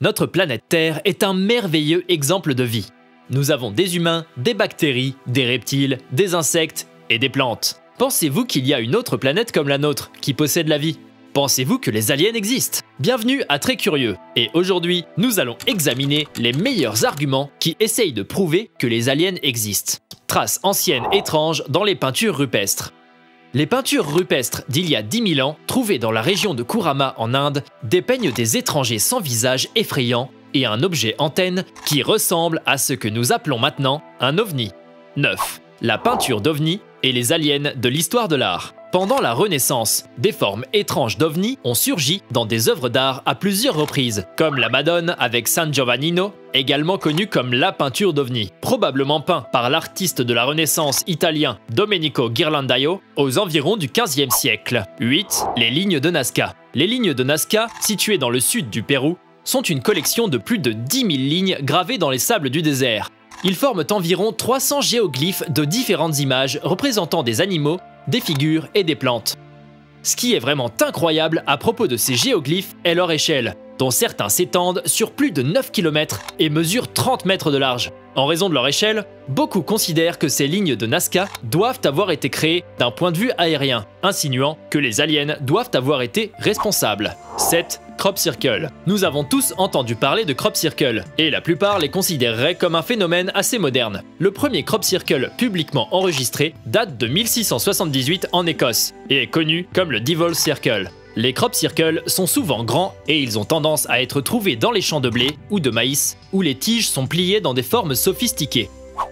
Notre planète Terre est un merveilleux exemple de vie. Nous avons des humains, des bactéries, des reptiles, des insectes et des plantes. Pensez-vous qu'il y a une autre planète comme la nôtre qui possède la vie? Pensez-vous que les aliens existent? Bienvenue à Très Curieux, et aujourd'hui, nous allons examiner les meilleurs arguments qui essayent de prouver que les aliens existent. Traces anciennes étranges dans les peintures rupestres. Les peintures rupestres d'il y a 10 000 ans, trouvées dans la région de Kurama en Inde, dépeignent des étrangers sans visage effrayant et un objet antenne qui ressemble à ce que nous appelons maintenant un ovni. 9. La peinture d'ovni et les aliens de l'histoire de l'art. Pendant la Renaissance, des formes étranges d'ovnis ont surgi dans des œuvres d'art à plusieurs reprises, comme la Madone avec San Giovannino, également connue comme la peinture d'ovni, probablement peint par l'artiste de la Renaissance italien Domenico Ghirlandaio aux environs du XVe siècle. 8. Les lignes de Nazca. Les lignes de Nazca, situées dans le sud du Pérou, sont une collection de plus de 10 000 lignes gravées dans les sables du désert. Ils forment environ 300 géoglyphes de différentes images représentant des animaux, des figures et des plantes. Ce qui est vraiment incroyable à propos de ces géoglyphes est leur échelle, dont certains s'étendent sur plus de 9 km et mesurent 30 mètres de large. En raison de leur échelle, beaucoup considèrent que ces lignes de Nazca doivent avoir été créées d'un point de vue aérien, insinuant que les aliens doivent avoir été responsables. 7. Crop Circle. Nous avons tous entendu parler de crop circle, et la plupart les considéreraient comme un phénomène assez moderne. Le premier crop circle publiquement enregistré date de 1678 en Écosse, et est connu comme le Devil's Circle. Les crop circles sont souvent grands et ils ont tendance à être trouvés dans les champs de blé ou de maïs, où les tiges sont pliées dans des formes sophistiquées.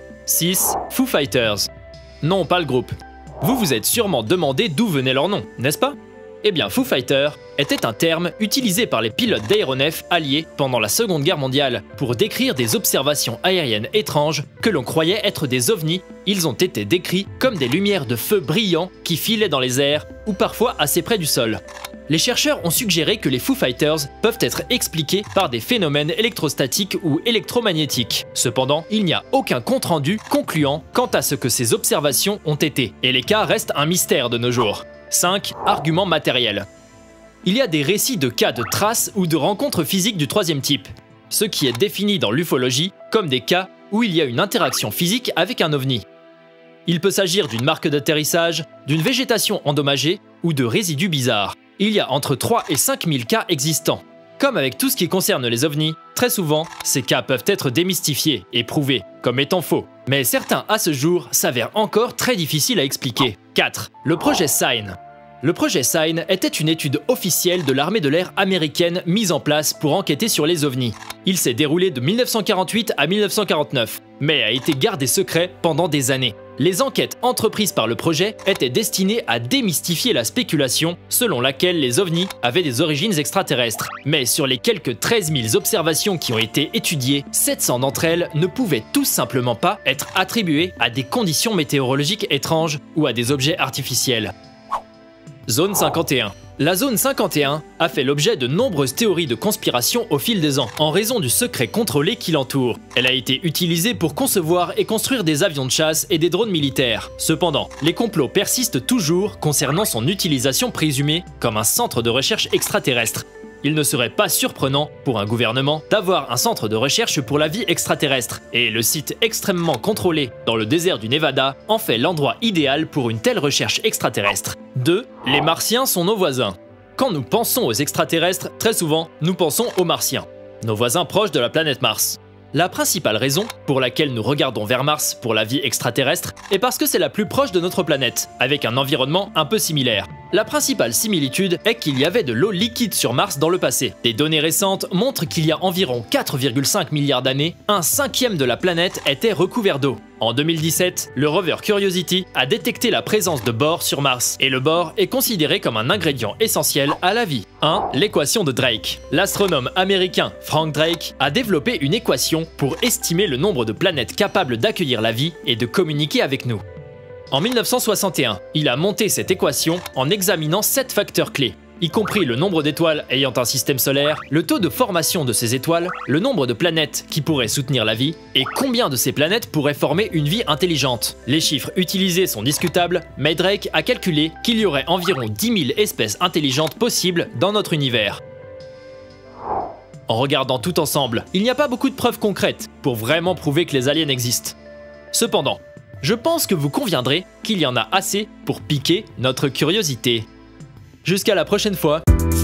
6. Foo Fighters. Non, pas le groupe. Vous vous êtes sûrement demandé d'où venait leur nom, n'est-ce pas? Eh bien, Foo Fighter était un terme utilisé par les pilotes d'aéronefs alliés pendant la Seconde Guerre mondiale pour décrire des observations aériennes étranges que l'on croyait être des ovnis. Ils ont été décrits comme des lumières de feu brillants qui filaient dans les airs ou parfois assez près du sol. Les chercheurs ont suggéré que les Foo Fighters peuvent être expliqués par des phénomènes électrostatiques ou électromagnétiques. Cependant, il n'y a aucun compte-rendu concluant quant à ce que ces observations ont été, et les cas restent un mystère de nos jours. 5. Arguments matériels. Il y a des récits de cas de traces ou de rencontres physiques du troisième type, ce qui est défini dans l'ufologie comme des cas où il y a une interaction physique avec un ovni. Il peut s'agir d'une marque d'atterrissage, d'une végétation endommagée ou de résidus bizarres. Il y a entre 3 et 5 000 cas existants. Comme avec tout ce qui concerne les ovnis, très souvent, ces cas peuvent être démystifiés et prouvés comme étant faux. Mais certains à ce jour s'avèrent encore très difficiles à expliquer. 4. Le projet Sign. Le projet Sign était une étude officielle de l'armée de l'air américaine mise en place pour enquêter sur les ovnis. Il s'est déroulé de 1948 à 1949, mais a été gardé secret pendant des années. Les enquêtes entreprises par le projet étaient destinées à démystifier la spéculation selon laquelle les ovnis avaient des origines extraterrestres. Mais sur les quelques 13 000 observations qui ont été étudiées, 700 d'entre elles ne pouvaient tout simplement pas être attribuées à des conditions météorologiques étranges ou à des objets artificiels. Zone 51. La zone 51 a fait l'objet de nombreuses théories de conspiration au fil des ans, en raison du secret contrôlé qui l'entoure. Elle a été utilisée pour concevoir et construire des avions de chasse et des drones militaires. Cependant, les complots persistent toujours concernant son utilisation présumée comme un centre de recherche extraterrestre. Il ne serait pas surprenant pour un gouvernement d'avoir un centre de recherche pour la vie extraterrestre, et le site extrêmement contrôlé dans le désert du Nevada en fait l'endroit idéal pour une telle recherche extraterrestre. 2. Les Martiens sont nos voisins. Quand nous pensons aux extraterrestres, très souvent, nous pensons aux Martiens, nos voisins proches de la planète Mars. La principale raison pour laquelle nous regardons vers Mars pour la vie extraterrestre est parce que c'est la plus proche de notre planète, avec un environnement un peu similaire. La principale similitude est qu'il y avait de l'eau liquide sur Mars dans le passé. Des données récentes montrent qu'il y a environ 4,5 milliards d'années, un cinquième de la planète était recouvert d'eau. En 2017, le rover Curiosity a détecté la présence de bore sur Mars, et le bore est considéré comme un ingrédient essentiel à la vie. 1. L'équation de Drake. L'astronome américain Frank Drake a développé une équation pour estimer le nombre de planètes capables d'accueillir la vie et de communiquer avec nous. En 1961, il a monté cette équation en examinant 7 facteurs clés, y compris le nombre d'étoiles ayant un système solaire, le taux de formation de ces étoiles, le nombre de planètes qui pourraient soutenir la vie, et combien de ces planètes pourraient former une vie intelligente. Les chiffres utilisés sont discutables, mais Drake a calculé qu'il y aurait environ 10 000 espèces intelligentes possibles dans notre univers. En regardant tout ensemble, il n'y a pas beaucoup de preuves concrètes pour vraiment prouver que les aliens existent. Cependant, je pense que vous conviendrez qu'il y en a assez pour piquer notre curiosité. Jusqu'à la prochaine fois.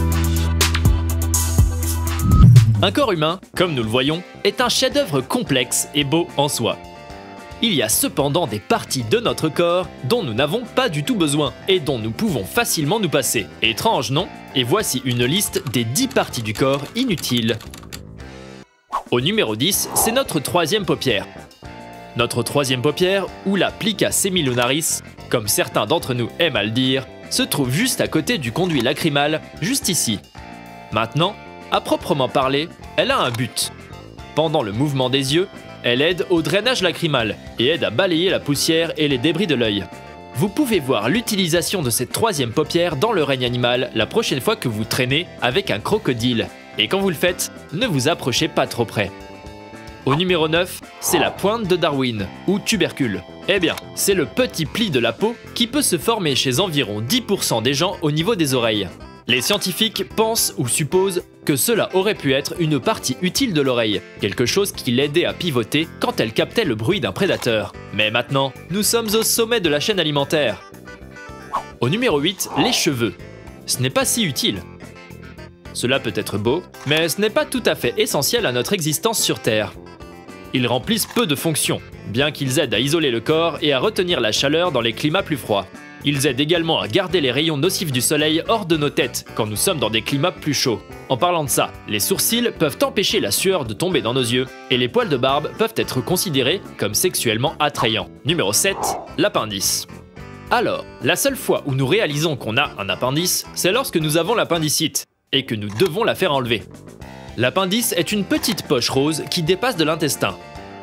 Un corps humain, comme nous le voyons, est un chef-d'œuvre complexe et beau en soi. Il y a cependant des parties de notre corps dont nous n'avons pas du tout besoin et dont nous pouvons facilement nous passer. Étrange, non? Et voici une liste des 10 parties du corps inutiles. Au numéro 10, c'est notre troisième paupière. Notre troisième paupière, ou la plica semilunaris, comme certains d'entre nous aiment à le dire, se trouve juste à côté du conduit lacrymal, juste ici. Maintenant, à proprement parler, elle a un but. Pendant le mouvement des yeux, elle aide au drainage lacrymal et aide à balayer la poussière et les débris de l'œil. Vous pouvez voir l'utilisation de cette troisième paupière dans le règne animal la prochaine fois que vous traînez avec un crocodile. Et quand vous le faites, ne vous approchez pas trop près. Au numéro 9, c'est la pointe de Darwin, ou tubercule. Eh bien, c'est le petit pli de la peau qui peut se former chez environ 10% des gens au niveau des oreilles. Les scientifiques pensent ou supposent que cela aurait pu être une partie utile de l'oreille, quelque chose qui l'aidait à pivoter quand elle captait le bruit d'un prédateur. Mais maintenant, nous sommes au sommet de la chaîne alimentaire. Au numéro 8, les cheveux. Ce n'est pas si utile. Cela peut être beau, mais ce n'est pas tout à fait essentiel à notre existence sur Terre. Ils remplissent peu de fonctions, bien qu'ils aident à isoler le corps et à retenir la chaleur dans les climats plus froids. Ils aident également à garder les rayons nocifs du soleil hors de nos têtes quand nous sommes dans des climats plus chauds. En parlant de ça, les sourcils peuvent empêcher la sueur de tomber dans nos yeux et les poils de barbe peuvent être considérés comme sexuellement attrayants. Numéro 7, l'appendice. Alors, la seule fois où nous réalisons qu'on a un appendice, c'est lorsque nous avons l'appendicite et que nous devons la faire enlever. L'appendice est une petite poche rose qui dépasse de l'intestin.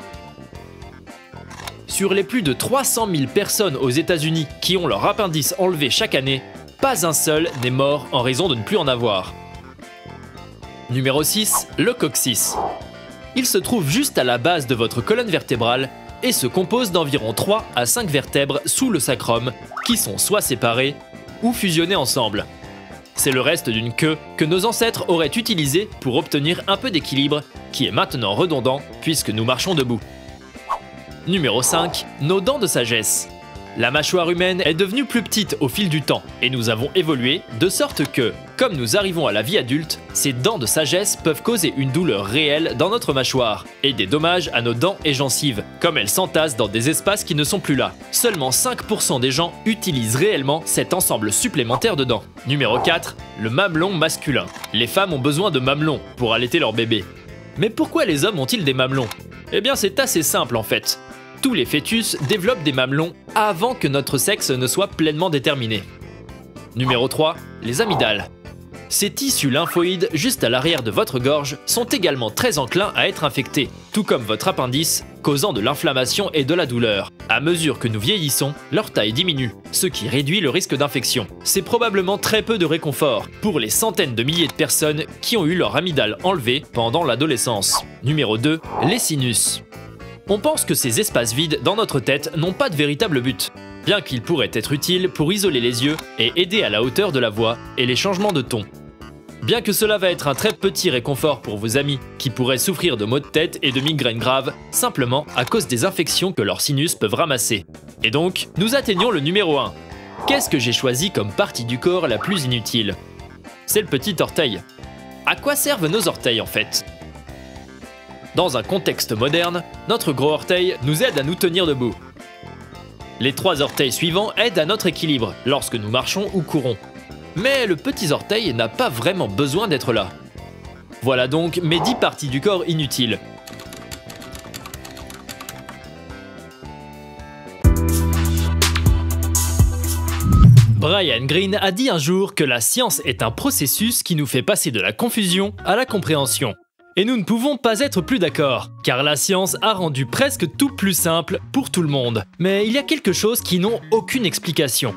Sur les plus de 300 000 personnes aux États-Unis qui ont leur appendice enlevé chaque année, pas un seul n'est mort en raison de ne plus en avoir. Numéro 6, le coccyx. Il se trouve juste à la base de votre colonne vertébrale et se compose d'environ 3 à 5 vertèbres sous le sacrum qui sont soit séparées ou fusionnées ensemble. C'est le reste d'une queue que nos ancêtres auraient utilisée pour obtenir un peu d'équilibre qui est maintenant redondant puisque nous marchons debout. Numéro 5, nos dents de sagesse. La mâchoire humaine est devenue plus petite au fil du temps et nous avons évolué de sorte que, comme nous arrivons à la vie adulte, ces dents de sagesse peuvent causer une douleur réelle dans notre mâchoire et des dommages à nos dents et gencives, comme elles s'entassent dans des espaces qui ne sont plus là. Seulement 5% des gens utilisent réellement cet ensemble supplémentaire de dents. Numéro 4, le mamelon masculin. Les femmes ont besoin de mamelons pour allaiter leur bébé. Mais pourquoi les hommes ont-ils des mamelons? Eh bien c'est assez simple en fait. Tous les fœtus développent des mamelons avant que notre sexe ne soit pleinement déterminé. Numéro 3, les amygdales. Ces tissus lymphoïdes juste à l'arrière de votre gorge sont également très enclins à être infectés, tout comme votre appendice, causant de l'inflammation et de la douleur. À mesure que nous vieillissons, leur taille diminue, ce qui réduit le risque d'infection. C'est probablement très peu de réconfort pour les centaines de milliers de personnes qui ont eu leur amygdale enlevée pendant l'adolescence. Numéro 2, les sinus. On pense que ces espaces vides dans notre tête n'ont pas de véritable but, bien qu'ils pourraient être utiles pour isoler les yeux et aider à la hauteur de la voix et les changements de ton. Bien que cela va être un très petit réconfort pour vos amis qui pourraient souffrir de maux de tête et de migraines graves simplement à cause des infections que leurs sinus peuvent ramasser. Et donc, nous atteignons le numéro 1. Qu'est-ce que j'ai choisi comme partie du corps la plus inutile? C'est le petit orteil. À quoi servent nos orteils en fait? Dans un contexte moderne, notre gros orteil nous aide à nous tenir debout. Les 3 orteils suivants aident à notre équilibre lorsque nous marchons ou courons. Mais le petit orteil n'a pas vraiment besoin d'être là. Voilà donc mes 10 parties du corps inutiles. Brian Greene a dit un jour que la science est un processus qui nous fait passer de la confusion à la compréhension. Et nous ne pouvons pas être plus d'accord, car la science a rendu presque tout plus simple pour tout le monde. Mais il y a quelque chose qui n'ont aucune explication.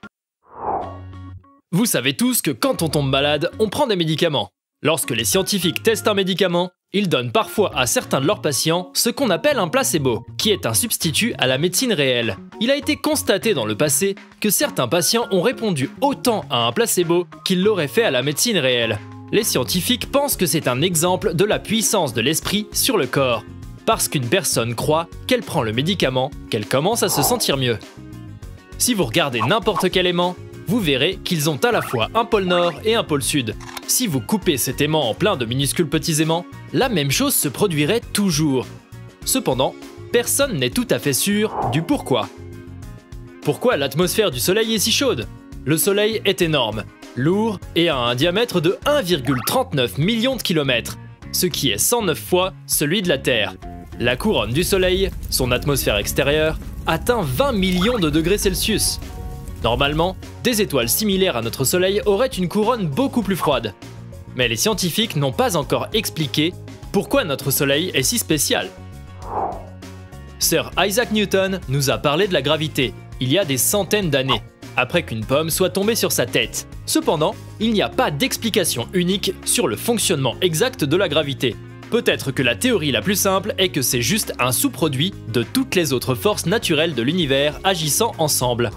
Vous savez tous que quand on tombe malade, on prend des médicaments. Lorsque les scientifiques testent un médicament, ils donnent parfois à certains de leurs patients ce qu'on appelle un placebo, qui est un substitut à la médecine réelle. Il a été constaté dans le passé que certains patients ont répondu autant à un placebo qu'ils l'auraient fait à la médecine réelle. Les scientifiques pensent que c'est un exemple de la puissance de l'esprit sur le corps, parce qu'une personne croit qu'elle prend le médicament, qu'elle commence à se sentir mieux. Si vous regardez n'importe quel aimant, vous verrez qu'ils ont à la fois un pôle nord et un pôle sud. Si vous coupez cet aimant en plein de minuscules petits aimants, la même chose se produirait toujours. Cependant, personne n'est tout à fait sûr du pourquoi. Pourquoi l'atmosphère du Soleil est si chaude? Le Soleil est énorme, lourd et a un diamètre de 1,39 million de kilomètres, ce qui est 109 fois celui de la Terre. La couronne du Soleil, son atmosphère extérieure, atteint 20 millions de degrés Celsius. Normalement, des étoiles similaires à notre Soleil auraient une couronne beaucoup plus froide. Mais les scientifiques n'ont pas encore expliqué pourquoi notre Soleil est si spécial. Sir Isaac Newton nous a parlé de la gravité, il y a des centaines d'années, après qu'une pomme soit tombée sur sa tête. Cependant, il n'y a pas d'explication unique sur le fonctionnement exact de la gravité. Peut-être que la théorie la plus simple est que c'est juste un sous-produit de toutes les autres forces naturelles de l'univers agissant ensemble.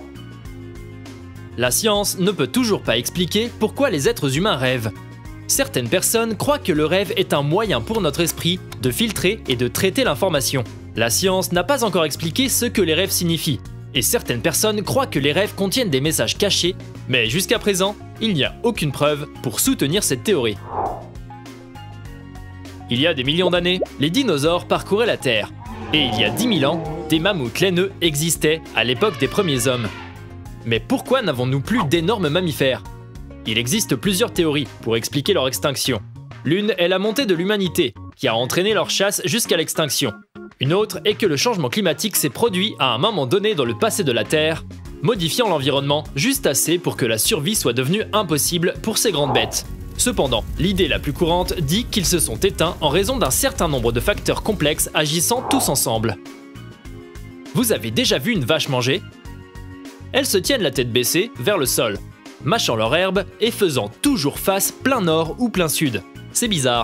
La science ne peut toujours pas expliquer pourquoi les êtres humains rêvent. Certaines personnes croient que le rêve est un moyen pour notre esprit de filtrer et de traiter l'information. La science n'a pas encore expliqué ce que les rêves signifient, et certaines personnes croient que les rêves contiennent des messages cachés, mais jusqu'à présent, il n'y a aucune preuve pour soutenir cette théorie. Il y a des millions d'années, les dinosaures parcouraient la Terre, et il y a 10 000 ans, des mammouths laineux existaient à l'époque des premiers hommes. Mais pourquoi n'avons-nous plus d'énormes mammifères? Il existe plusieurs théories pour expliquer leur extinction. L'une est la montée de l'humanité, qui a entraîné leur chasse jusqu'à l'extinction. Une autre est que le changement climatique s'est produit à un moment donné dans le passé de la Terre, modifiant l'environnement juste assez pour que la survie soit devenue impossible pour ces grandes bêtes. Cependant, l'idée la plus courante dit qu'ils se sont éteints en raison d'un certain nombre de facteurs complexes agissant tous ensemble. Vous avez déjà vu une vache manger? Elles se tiennent la tête baissée vers le sol, mâchant leur herbe et faisant toujours face plein nord ou plein sud. C'est bizarre.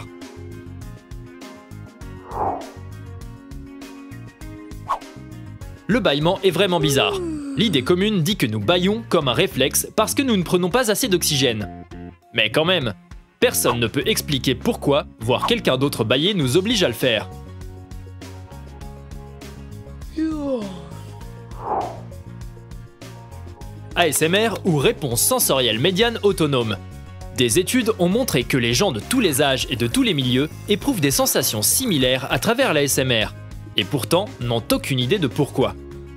Le bâillement est vraiment bizarre. L'idée commune dit que nous bâillons comme un réflexe parce que nous ne prenons pas assez d'oxygène. Mais quand même, personne ne peut expliquer pourquoi voir quelqu'un d'autre bâiller nous oblige à le faire. ASMR ou réponse sensorielle médiane autonome. Des études ont montré que les gens de tous les âges et de tous les milieux éprouvent des sensations similaires à travers l'ASMR, et pourtant n'ont aucune idée de pourquoi.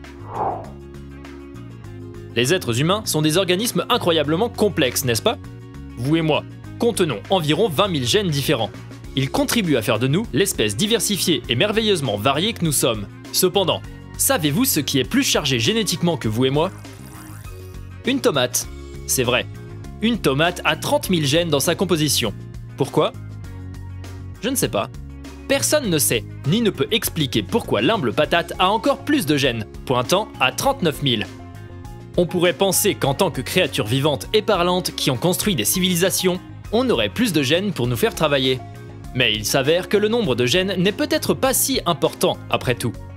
Les êtres humains sont des organismes incroyablement complexes, n'est-ce pas? Vous et moi contenons environ 20 000 gènes différents. Ils contribuent à faire de nous l'espèce diversifiée et merveilleusement variée que nous sommes. Cependant, savez-vous ce qui est plus chargé génétiquement que vous et moi? Une tomate. C'est vrai. Une tomate a 30 000 gènes dans sa composition. Pourquoi? Je ne sais pas. Personne ne sait, ni ne peut expliquer pourquoi l'humble patate a encore plus de gènes, pointant à 39 000. On pourrait penser qu'en tant que créatures vivantes et parlantes qui ont construit des civilisations, on aurait plus de gènes pour nous faire travailler. Mais il s'avère que le nombre de gènes n'est peut-être pas si important après tout.